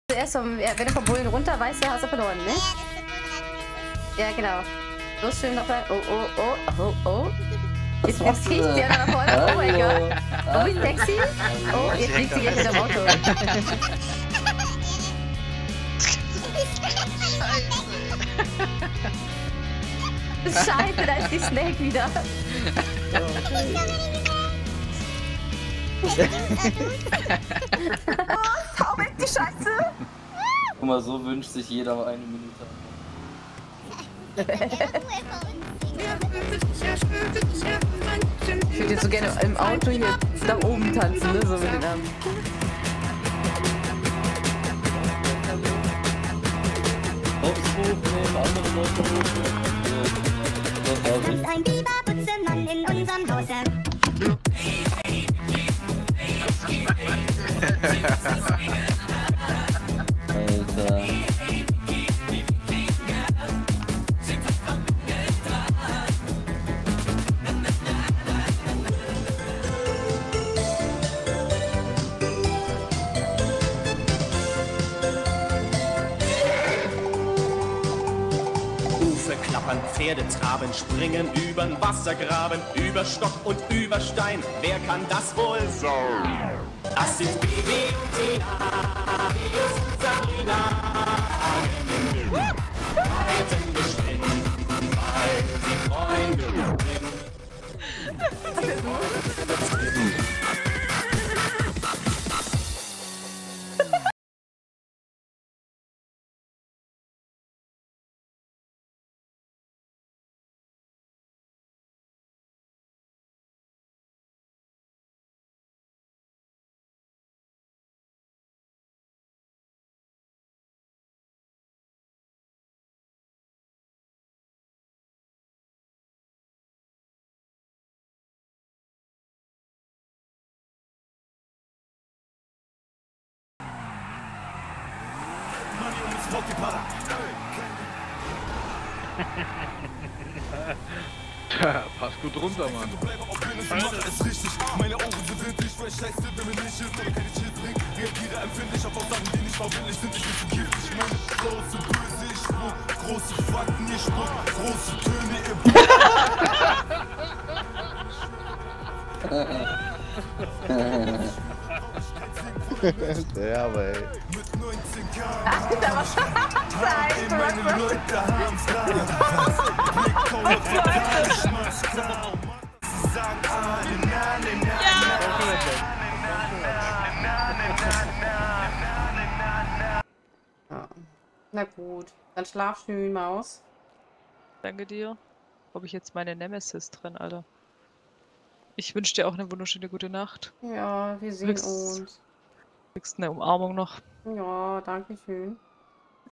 Zuerst, wenn du vom Bullen runter weißt, ja, hast du verloren, ne? Ja, genau. Los, schön nochmal. Oh, oh, oh, oh, oh. Jetzt kriegt sie ja nach vorne. Oh mein Gott. Oh, wie sexy. Oh, jetzt liegt sie gleich in dem Auto. Scheiße, da ist die Snake wieder. Oh, hau weg die Scheiße! Guck mal, so wünscht sich jeder eine Minute. Ich würde jetzt so gerne im Auto hier nach oben tanzen, ne? So mit den Armen. Aufs hochnehmen, andere Leute hochnehmen. Ist ein Biberputzemann in unserem Haus. Alter. Hufe klappern, Pferde traben, springen übern Wassergraben, über Stock und über Stein. Wer kann das wohl sein? Das sind Bibi und Tina, Bios und Sabrina. Reiten geschwind, weil sie Freunde sind. Passt gut runter, Mann. Ist richtig, meine Ohren sind wirklich fresh, scheiße, wenn wir nicht hilft oder keine Chill trinkt. Reagiere empfindlich auf Aussagen, die nicht verbindlich sind, ich bin zu giftig. Meine große Böse, ich spuck, große Fakten, ich spuck, große Töne, Ja, aber ey. mit 19 Jahren. Ach, da war Zeit. Meine Leute haben's da. Blick auf die Karte, ich mach's klar. Sie sagen alle, na, na, na, Ja. Na gut, dann schlaf schön, Maus. Danke dir. Habe ich jetzt meine Nemesis drin, Alter. Ich wünsche dir auch eine wunderschöne gute Nacht. Ja, wir sehen uns. Kriegst eine Umarmung noch. Ja, danke schön.